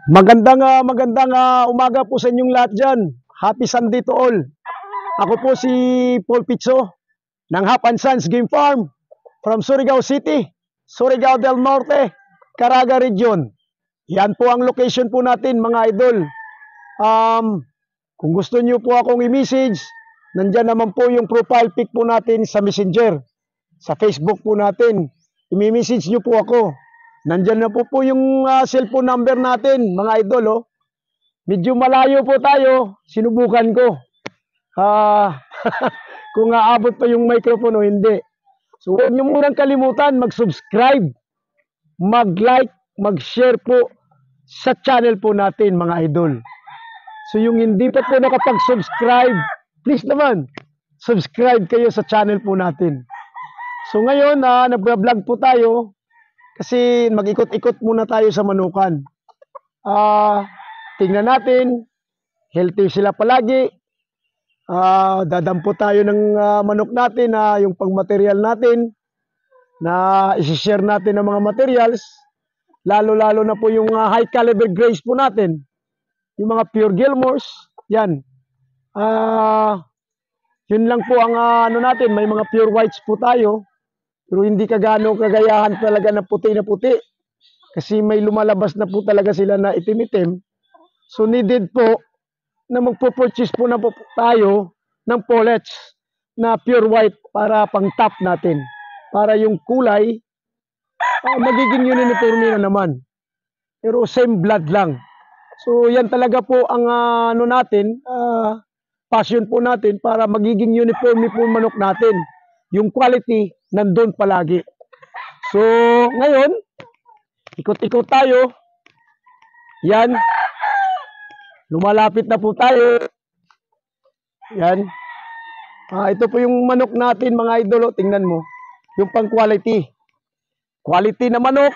Magandang umaga po sa inyong lahat dyan. Happy Sunday to all. Ako po si Paul Pizzo ng Hap and Sons Game Farm from Surigao City, Surigao del Norte, Caraga Region. Yan po ang location po natin, mga idol. Kung gusto niyo po akong i-message, nandyan naman po yung profile pic po natin sa Messenger. Sa Facebook po natin. I-message niyo po ako. Nandyan na po yung cellphone number natin, mga idol. Oh. Medyo malayo po tayo. Sinubukan ko. Kung aabot pa yung microphone o hindi. So huwag niyo munang kalimutan mag-subscribe, mag-like, mag-share po sa channel po natin, mga idol. So yung hindi pa po nakapag-subscribe, please naman, subscribe kayo sa channel po natin. So ngayon, nag-vlog po tayo. Kasi mag-ikot-ikot muna tayo sa manukan. Tingnan natin, healthy sila palagi. Dadampo tayo ng manok natin, yung pang-material natin, na isi-share natin ng mga materials. Lalo-lalo na po yung high caliber grays po natin. Yung mga pure Gilmores, yan. Yun lang po ang ano natin, may mga pure whites po tayo. Pero hindi kagayahan talaga na puti. Kasi may lumalabas na po talaga sila na itim-itim. So needed po na magpo-purchase po na po tayo ng pullets na pure white para pang top natin. Para yung kulay, magiging uniforme na naman. Pero same blood lang. So yan talaga po ang ano natin, passion po natin para magiging uniforme po manok natin. Yung quality, nandun palagi. So, ngayon, ikot-ikot tayo. Yan. Lumalapit na po tayo. Yan. Ito po yung manok natin, mga idolo. Tingnan mo. Yung pang quality. Quality na manok.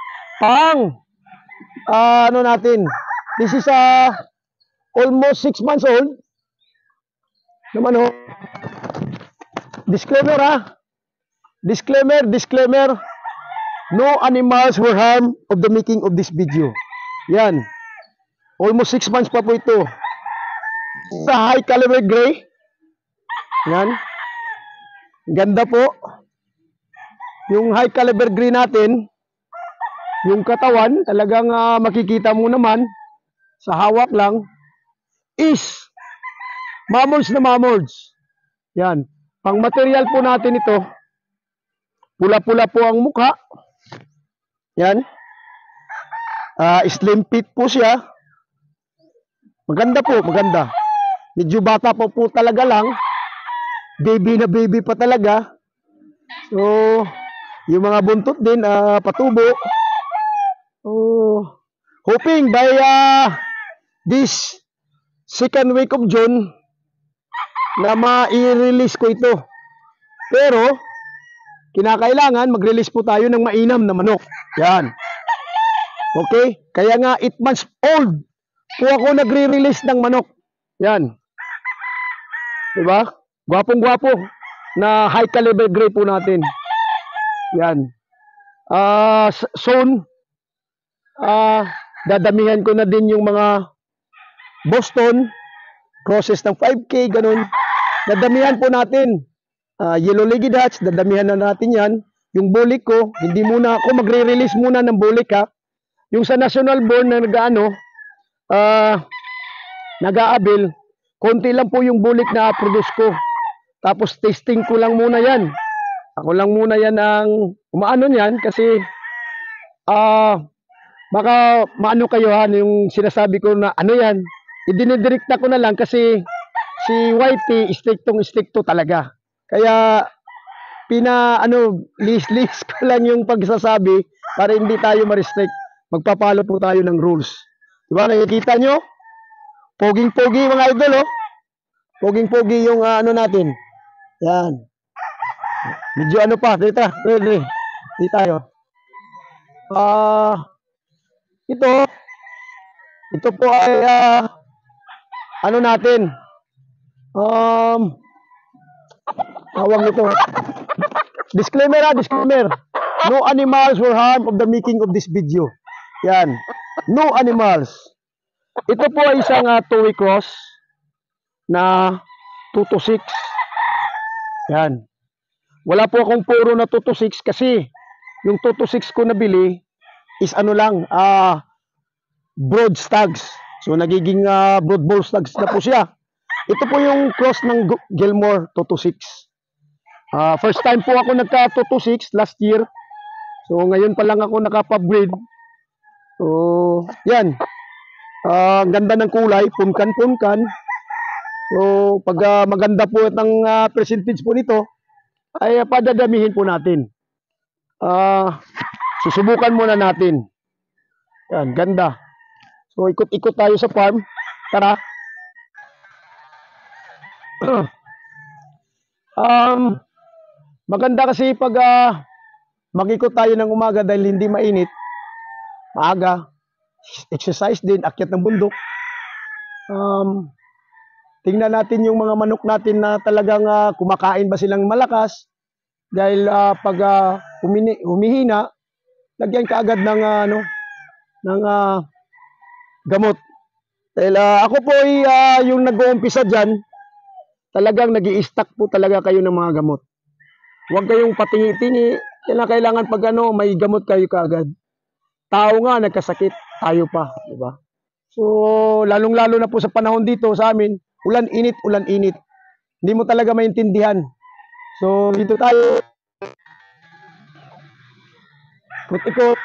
Ano natin. This is almost 6 months old. Na manok. Disclaimer Disclaimer. No animals were harmed of the making of this video. Yan. Almost 6 months pa po ito. Sa high caliber gray. Yan. Ganda po. Yung high caliber gray natin, yung katawan, talagang makikita mo naman, sa hawak lang, is mammods na mammods. Yan. Pang material po natin ito, pula-pula po ang mukha. Yan. Slim fit po siya. Maganda po, maganda. Medyo bata po talaga lang. Baby na baby pa talaga. So, yung mga buntot din, patubo. Hoping by this second week of June, na ma-i-release ko ito. Pero, kinakailangan mag-release po tayo ng mainam na manok. Yan. Okay? Kaya nga, 8 months old po ako nagre-release ng manok. Yan. Diba? Gwapong-gwapo na high caliber gray po natin. Yan. Soon, dadamihan ko na din yung mga Boston, crosses ng 5K, ganun. Dadamihan po natin. Yellow-legged Dutch, dadamihan na natin yan. Yung bulik ko, hindi muna ako magre-release muna ng bulik ha. Yung sa national born na nag-aabil, konti lang po yung bulik na produce ko. Tapos testing ko lang muna yan. Ako lang muna yan ang umaano yan kasi baka maano kayo ha, yung sinasabi ko na ano yan. Idinidirekta ko na lang kasi si Whitey, istiktong-istikto talaga. Kaya, list ko lang yung pagsasabi para hindi tayo ma-restrict. Magpapalo po tayo ng rules. Diba, nakikita nyo? Poging-pogi mga idol, oh. Poging-pogi yung ano natin. Yan. Medyo ano pa, dito tayo. Ito po ay, ano natin, tawag nito. Disclaimer. No animals were harmed of the making of this video. Yan. No animals. Ito po ay isang two-way cross na 2 to 6. Yan. Wala po akong puro na 2 to 6 kasi yung 2 to 6 ko nabili is ano lang, broad stags. So nagiging broad bull stags na po siya. Ito po yung cross ng Gilmore 2 to 6. First time po ako nagka 2 to 6 last year. So ngayon pa lang ako nakapabreed. So yan. Ganda ng kulay, punkan-punkan. So pag maganda po ang percentage po nito, ay padadamihin po natin. Susubukan muna natin. Yan, ganda. So ikot-ikot tayo sa farm. Tara. Maganda kasi pag mag-ikot tayo ng umaga dahil hindi mainit. Maaga. Exercise din, akyat ng bundok. Tingnan natin yung mga manok natin na talagang kumakain ba silang malakas. Dahil pag humihina, lagyan ka agad ng gamot. Dahil ako po ay yung nag-uumpisa dyan, talagang nag-i-stack po talaga kayo ng mga gamot. Huwag kayong patingi-tingi. Kailangan pag may gamot kayo kaagad. Tao nga nagkasakit, tayo pa, di ba? So, lalong-lalo na po sa panahon dito sa amin, ulan-init, ulan-init. Hindi mo talaga maintindihan. So, dito tayo. Ikot-ikot.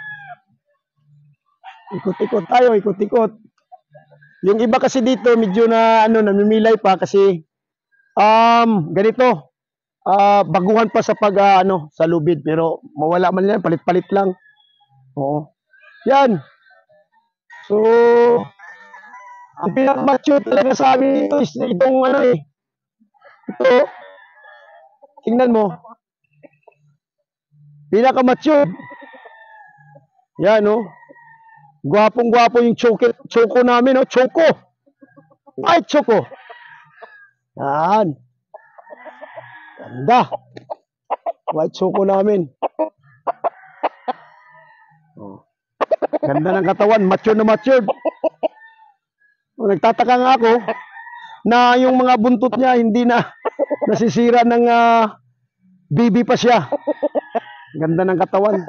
Ikot-ikot tayo, ikot-ikot. Yung iba kasi dito, medyo na, namimilay pa kasi, ganito, baguhan pa sa sa lubid, pero mawala man yan, palit-palit lang. Oo. Yan. So, ang pinaka-mature talaga sa amin ito is itong ito, tingnan mo. Pinaka-mature. Yan, Gwapong-gwapo yung choco namin, choco. White choco. Yan. Ganda. White choco namin. Ganda ng katawan, mature na mature. Nagtataka nga ako na yung mga buntot niya hindi na nasisira ng baby pa siya. Ganda ng katawan.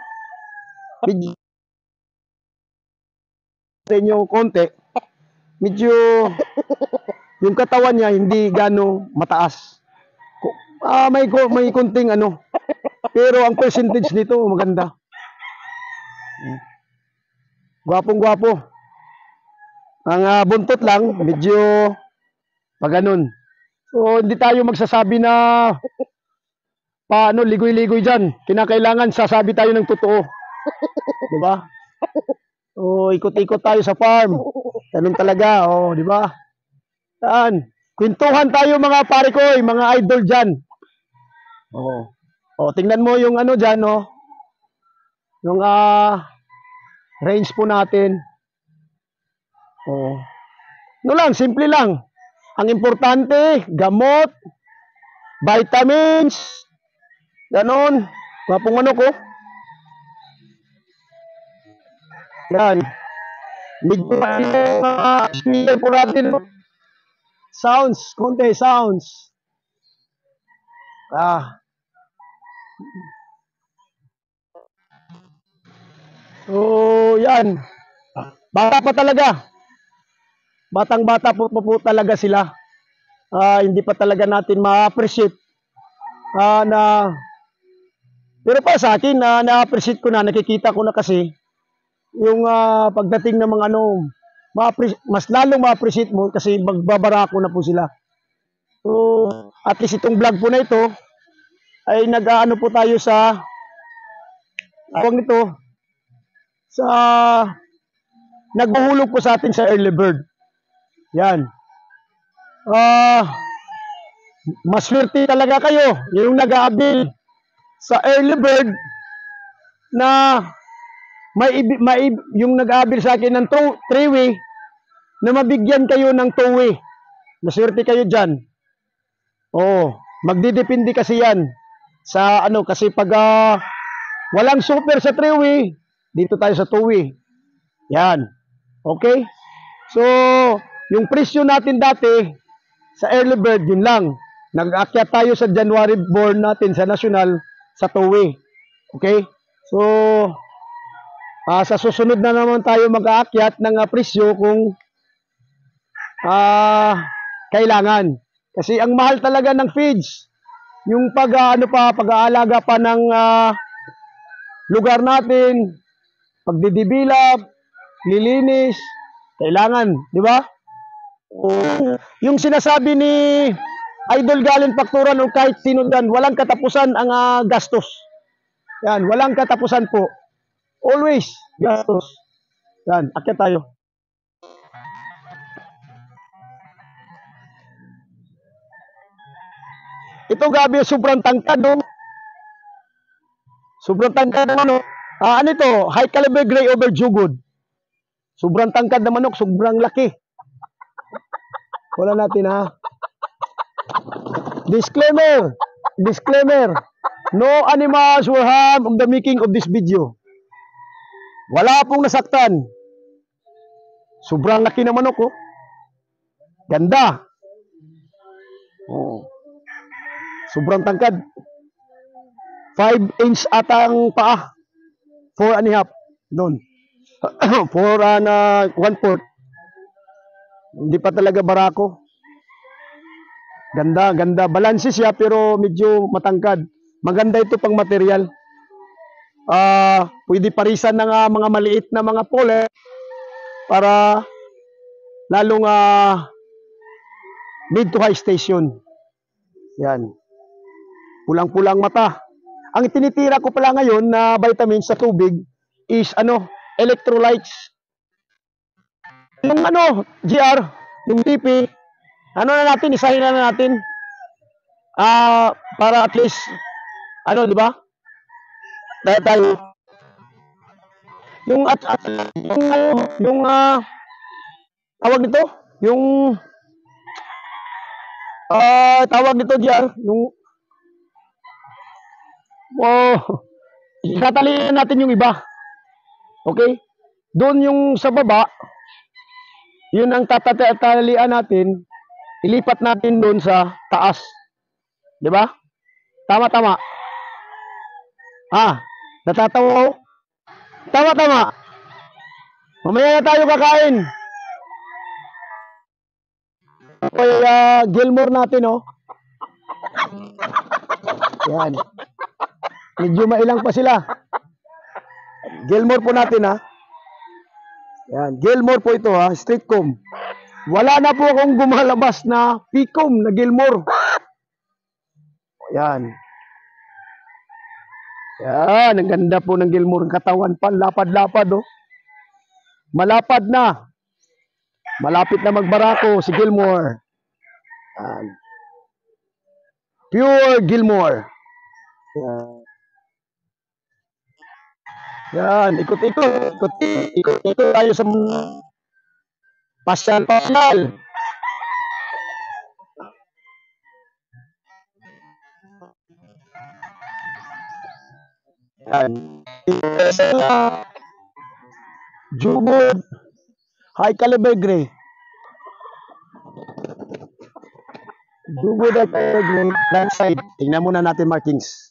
Medyo konti, medyo yung katawan niya hindi gano mataas. May konting pero ang percentage nito maganda. Gwapong-gwapo. Ang buntot lang, medyo paganon. So, hindi tayo magsasabi na paano ligoy-ligoy dyan. Kinakailangan sasabi tayo ng totoo. Diba? O, ikot-ikot tayo sa farm. Ganun talaga, diba? Saan? Kwentuhan tayo mga pare ko, mga idol dyan. Tingnan mo yung dyan, yung range po natin. Simple lang. Ang importante, gamot, vitamins, ganon. Mapong ko. Yan. Medyo po natin. Sounds, konti sounds. So, yan. Bata pa talaga. Batang-bata po talaga sila. Hindi pa talaga natin ma-appreciate. Pero pa sa akin, na-appreciate ko na, nakikita ko na kasi, yung pagdating ng mga mas lalong ma-appreciate mo kasi magbabarako na po sila. So, at least itong vlog po na ito, ay po tayo sa, naghuhulog po sa atin sa early bird. Yan. Maswerte talaga kayo yung nag-aabil sa early bird na yung nag-aabil sa akin ng 3-way na mabigyan kayo ng 2-way. Maswerte kayo dyan. Magdidepende kasi yan sa kasi pag walang super sa 3-way, dito tayo sa 2-way. Yan. Okay? So, yung presyo natin dati sa early bird, yun lang. Nag-aakyat tayo sa January born natin sa national sa Towe. Okay? So, sa susunod na naman tayo mag-aakyat ng presyo kung kailangan. Kasi ang mahal talaga ng feeds. Yung pag-aalaga pa ng lugar natin, pagdidibilap, lilinis, kailangan, di ba? Yung sinasabi ni Idol Galen Pacturan o kahit sino dyan, walang katapusan ang gastos. Yan, walang katapusan po. Always gastos. Yan, akyat tayo. Ito gabi, sobrang tangkad, no? Sobrang tangkad ng manok. Ano ito? High caliber gray over jugod. Sobrang tangkad ng manok, sobrang laki. Wala natin, ha? Disclaimer. Disclaimer. No animals were harmed on the making of this video. Wala pong nasaktan. Sobrang laki ng manok, oh. Ganda. Oh. Sobrang tangkad. 5 inch atang paa. 4 and a half. Doon. 4 and 1/4. Hindi pa talaga barako. Ganda, ganda. Balanse siya pero medyo matangkad. Maganda ito pang material. Pwede parisan ng mga maliit na mga pole para lalong mid to high station. Yan. Pulang-pulang mata. Ang tinitira ko pala ngayon na vitamins sa tubig is electrolytes. Yung GR, yung TP, na natin, isahin na natin. Para at least, di ba? Tayo. Yung tawag nito, tawag nito GR, itatalian natin yung iba. Okay? Doon yung sa baba, yun ang tatalian natin, ilipat natin doon sa taas. Di ba? Tama-tama. Natatawa ko? Tama-tama. Mamaya na tayo kakain. Okay, Gilmore natin, oh. Yan. Medyo mailang pa sila. Gilmore po natin, ha. Yan. Gilmore po ito, ha. Street comb. Wala na po akong gumalabas na Picom na Gilmore. Yan. Yan. Ang ganda po ng Gilmore. Katawan pa. Lapad-lapad, oh. Malapad na. Malapit na magbarako si Gilmore. Yan. Pure Gilmore. Yan. Yan, ikot-ikot tayo sa pasyal-pasyal. Yan. Jugod, high caliber gray. Jugod high caliber gray, right side. Tingnan muna natin markings.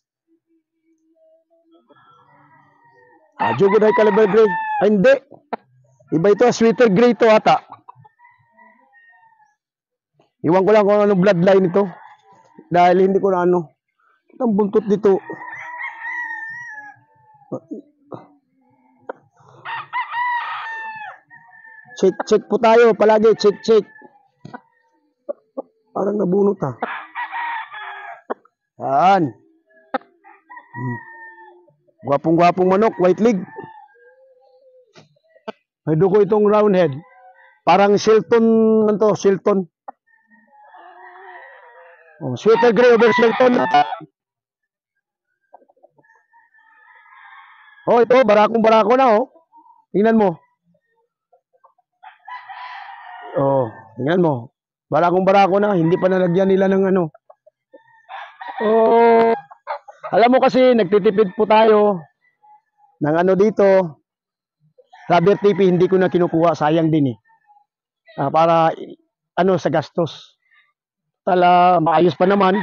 Jugod high caliber gray. Hindi. Iba ito, sweeter gray ito ata. Iwan ko lang kung anong bloodline ito. Dahil hindi ko na ang buntot dito. Check po tayo. Palagi, check. Parang nabunot, ha. Yan. Gwapong-gwapong manok, white leg. May dugo itong round head. Parang Shilton, Shilton. Sweater gray over Shilton. Ito, barakong-barako na, oh. Tingnan mo. Tingnan mo. Barakong-barako na, hindi pa nalagyan nila ng alam mo kasi, nagtitipid po tayo ng dito. Rubber TP hindi ko na kinukuha, sayang din eh. Para sa gastos. Maayos pa naman.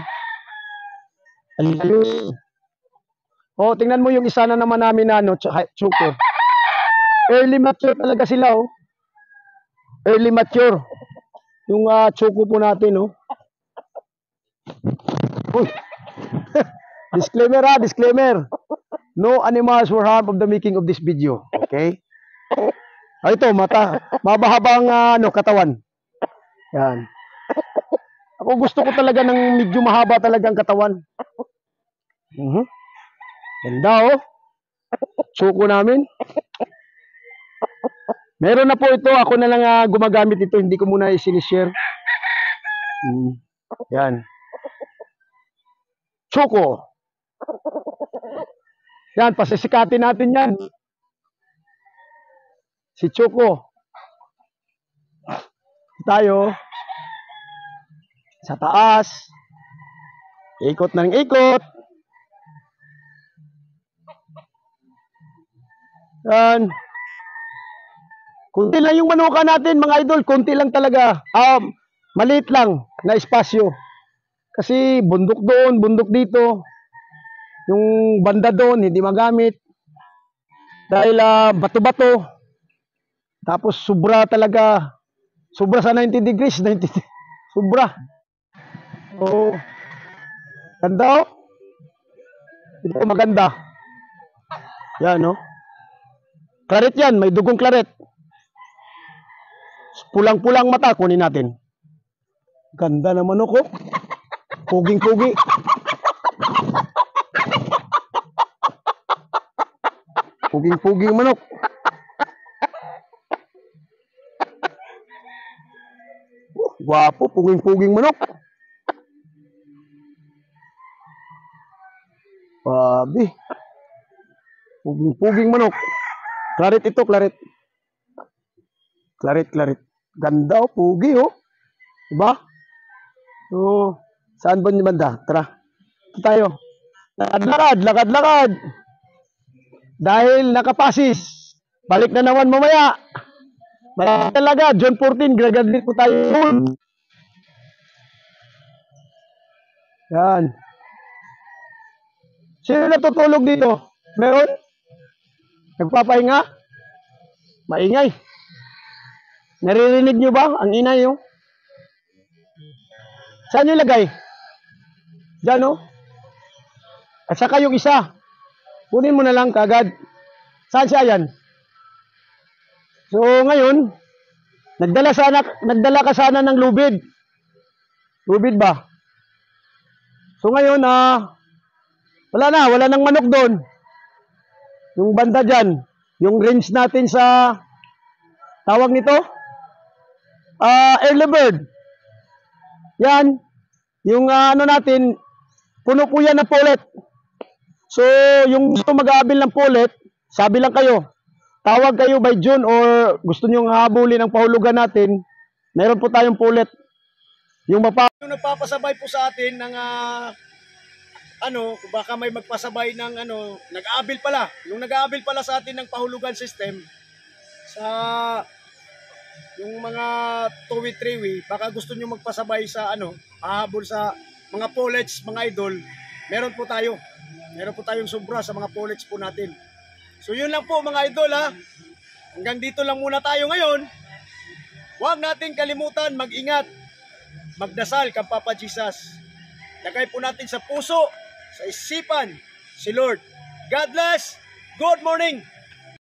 Ayun. Tingnan mo yung isa na naman namin na Choco. Early mature talaga sila Early mature. Yung Choco po natin Uy. Disclaimer disclaimer. No animals were harmed of the making of this video. Okay? Ito, mabahabang katawan. Yan. Ako gusto ko talaga ng medyo mahaba talagang katawan. Ganda Choco namin. Meron na po ito. Ako na lang gumagamit ito. Hindi ko muna i-share. Yan. Choco. Yan, pasisikatin natin yan. Si Choco. Tayo. Sa taas. Ikot ng ikot. Yan. Kunti lang yung manuka natin, mga idol. Kunti lang talaga. Maliit lang na espasyo. Kasi bundok doon, bundok dito. Yung banda doon, hindi magamit. Dahil bato-bato. Tapos sobra talaga. Sobra sa 90 degrees. Sobra. Ganda Ito maganda. Yan Claret yan. May dugong claret. Pulang-pulang mata. Kunin natin. Ganda naman Puging-pugi. Puging-puging manok. Gwapo, puging-puging manok. Babi. Puging-puging manok. Claret ito, claret. Claret. Ganda pugi Diba? Saan ba yung banda? Tara. Ito tayo. Lakad. Dahil nakapasis. Balik na naman mamaya. Balik talaga. John 14. Graduate po tayo. Yan. Sino natutulog dito? Meron? Nagpapahinga? Maingay. Naririnig nyo ba? Ang ingay Saan nyo lagay? Diyan At saka yung isa. Kunin mo na lang kagad. Saan siya yan? So ngayon, nagdala ka sana ng lubid. Lubid ba? So ngayon, wala nang manok doon. Yung banda dyan, yung range natin sa, tawag nito, early bird. Yan, yung natin, puno po yan ng pullet. So, yung gusto mag-aabil ng pullet, sabi lang kayo, tawag kayo by June or gusto nyo habulin ang pahulugan natin, meron po tayong pullet. Yung nagpapasabay po sa atin ng baka may magpasabay ng nag-aabil pala. Yung nag-aabil pala sa atin ng pahulugan system sa yung mga 2-way, 3-way, baka gusto nyo magpasabay sa hahabol sa mga pullets, mga idol. Meron po tayong sobra sa mga pullets po natin. So yun lang po mga idol Hanggang dito lang muna tayo ngayon. Huwag natin kalimutan mag-ingat. Magdasal kang Papa Jesus. Lagay po natin sa puso, sa isipan, si Lord. God bless. Good morning.